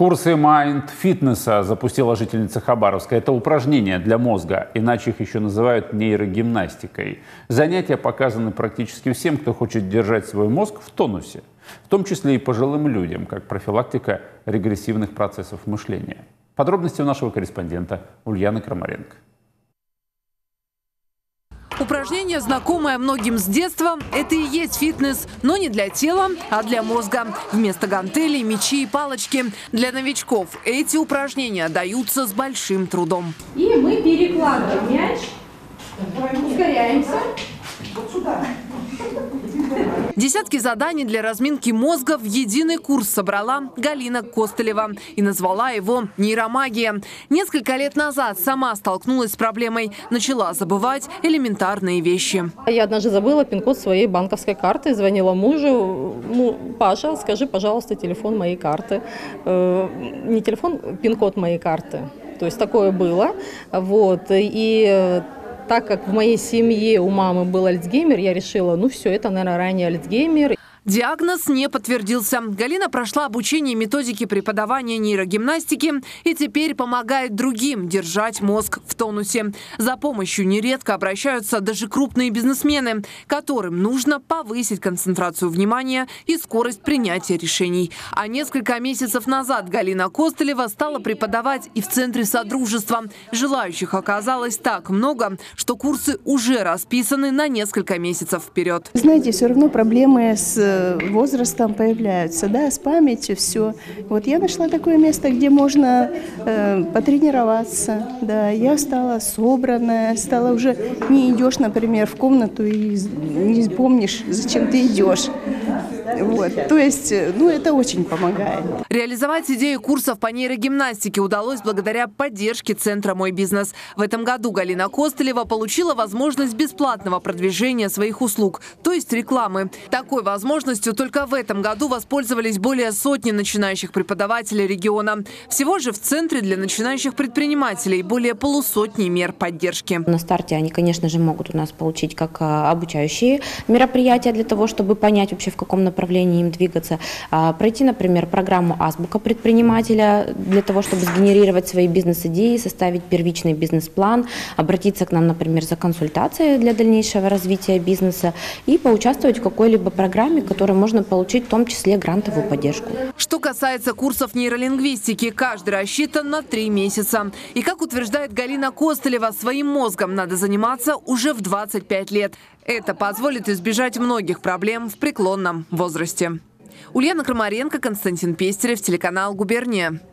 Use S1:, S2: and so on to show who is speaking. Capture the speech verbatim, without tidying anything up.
S1: Курсы майнд-фитнеса запустила жительница Хабаровска. Это упражнения для мозга, иначе их еще называют нейрогимнастикой. Занятия показаны практически всем, кто хочет держать свой мозг в тонусе, в том числе и пожилым людям, как профилактика регрессивных процессов мышления. Подробности у нашего корреспондента Ульяны Крамаренко.
S2: Упражнение, знакомое многим с детства, это и есть фитнес, но не для тела, а для мозга. Вместо гантелей, мячи и палочки. Для новичков эти упражнения даются с большим трудом.
S3: И мы перекладываем мяч, ускоряемся. Вот сюда.
S2: Десятки заданий для разминки мозга в единый курс собрала Галина Костылева и назвала его «Нейромагия». Несколько лет назад сама столкнулась с проблемой, начала забывать элементарные вещи.
S4: Я однажды забыла пин-код своей банковской карты, звонила мужу: ну, Паша, скажи, пожалуйста, телефон моей карты. Э, не телефон, пин-код моей карты. То есть такое было. Вот. И так как в моей семье у мамы был Альцгеймер, я решила, ну все, это, наверное, ранний Альцгеймер.
S2: Диагноз не подтвердился. Галина прошла обучение методики преподавания нейрогимнастики и теперь помогает другим держать мозг в тонусе. За помощью нередко обращаются даже крупные бизнесмены, которым нужно повысить концентрацию внимания и скорость принятия решений. А несколько месяцев назад Галина Костылева стала преподавать и в Центре Содружества. Желающих оказалось так много, что курсы уже расписаны на несколько месяцев вперед.
S5: Знаете, все равно проблемы с возрастом появляются, да, с памятью, все. Вот я нашла такое место, где можно э, потренироваться, да, я стала собранная, стала уже, не идешь, например, в комнату и не помнишь, зачем ты идешь. Вот, то есть, ну, это очень помогает.
S2: Реализовать идею курсов по нейрогимнастике удалось благодаря поддержке Центра «Мой бизнес». В этом году Галина Костылева получила возможность бесплатного продвижения своих услуг, то есть рекламы. Такой возможностью только в этом году воспользовались более сотни начинающих преподавателей региона. Всего же в Центре для начинающих предпринимателей более полусотни мер поддержки.
S6: На старте они, конечно же, могут у нас получить как обучающие мероприятия для того, чтобы понять вообще, в каком направлении им двигаться. Пройти, например, программу «Азбука предпринимателя» для того, чтобы сгенерировать свои бизнес-идеи, составить первичный бизнес-план, обратиться к нам, например, за консультацией для дальнейшего развития бизнеса и поучаствовать в какой-либо программе, которой можно получить в том числе грантовую поддержку.
S2: Что касается курсов нейролингвистики, каждый рассчитан на три месяца. И, как утверждает Галина Костылева, своим мозгом надо заниматься уже в двадцать пять лет. Это позволит избежать многих проблем в преклонном возрасте. Ульяна Крамаренко, Константин Пестерев, телеканал «Губерния».